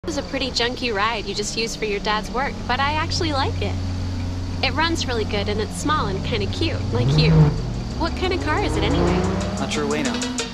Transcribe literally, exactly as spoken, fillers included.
It was a pretty junky ride you just used for your dad's work, but I actually like it. It runs really good and it's small and kind of cute, like you. What kind of car is it anyway? Not sure we know.